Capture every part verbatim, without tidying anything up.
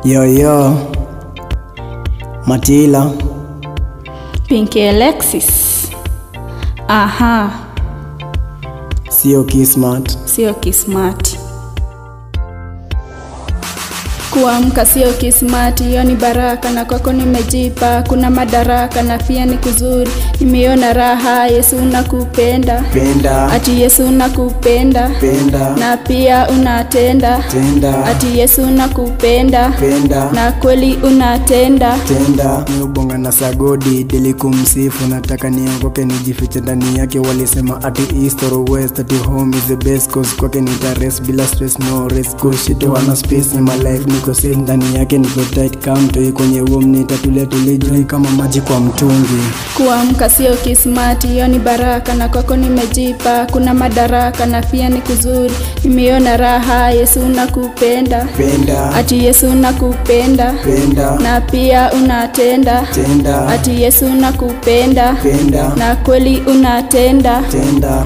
Yo yo Matila Pinky Alexis. Aha. Sio Kismat. Sio Kismat. Kuamka sio kismati, hiyo ni baraka na kwako nimejipa. Kuna madaraka na pia ni kuzuri, nimeona raha. Yesu nakupenda, Penda. ati Yesu nakupenda, Penda. na pia unatenda, Tenda. ati Yesu nakupenda, Penda. na kweli unatenda. Tenda. Niubonga na sagodi dili kumsifu, nataka niokoke nijifiche ndani yake. Walisema ati east or west, ati home is the best, cause kwake nitares bila stress, no risk. Kushito wana space in my life, niko safe ndani yake, niko tight kama mtoi kwenye womb, nitatulia tulijoi kama maji kwa mtungi. Kuamka sio kismati, hiyo ni baraka na kwako nimejipa. Kuna madaraka na pia ni kuzuri, nimeona raha. Yesu nakupenda, Penda. ati Yesu nakupenda, Penda. na pia unatenda, Tenda. ati Yesu nakupenda, Penda. na kweli unatenda. Tenda.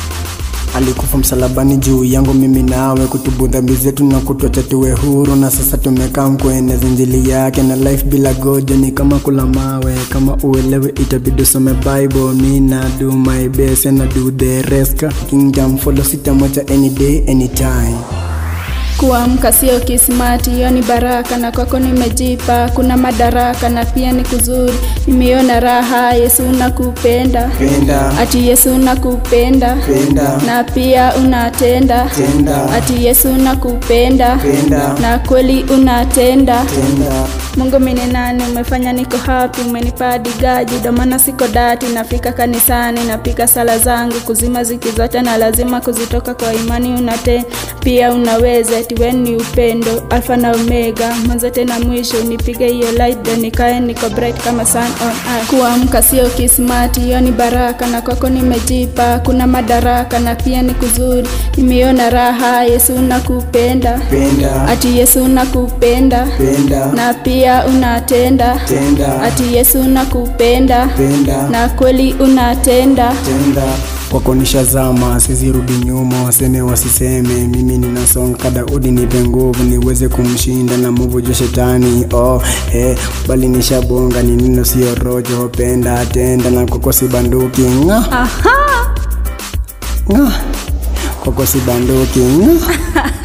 Alikufa msalabani juu yangu mimi nawe, kutubu dhambi zetu na kutuacha tuwe huru. Na sasa tumekaa kueneza injili yake, na life bila gojo ni kama kula mawe. Kama uelewe itabidi usome Bible, me na do my best and I do the rest. Kingdom follow, sitamwacha any day anytime. Kuamka sio kismati, hiyo ni baraka na kwako nimejipa. Kuna madaraka na pia ni kuzuri, nimeona raha. Yesu nakupenda, Penda. ati Yesu nakupenda, Penda. na pia unatenda, Tenda. ati Yesu nakupenda, Penda. na kweli unatenda. Tenda. Mungu mimi ni nani, umefanya niko happy, umenipa digaji, ndo maana siko dati. Nafika kanisani, napika sala zangu, kuzima ziki zote na lazima kuzitoka kwa imani. Unatenda pia unaweza, ati wewe ni upendo, alfa na omega, mwanzo tena mwisho. Nipige hiyo light then nikae niko bright kama sun on earth. Kuamka sio kismati, hiyo ni baraka na kwako nimejipa. Kuna madaraka na pia ni kuzuri, nimeona raha. Yesu nakupenda, Penda. ati Yesu nakupenda, Penda. na pia unatenda, Tenda. ati Yesu nakupenda, Penda. na kweli unatenda. Tenda. Kwako nishazama, sizirudi nyuma, waseme wasiseme. Mimi ninasonga kada udi, nipe nguvu niweze kumshinda na muvu jo shetani. Oh, eh, bali nishabonga ni nino sio rojo. Penda, tenda na kwako si banduki. Nga, Aha. nga, kwako si banduki. Nga.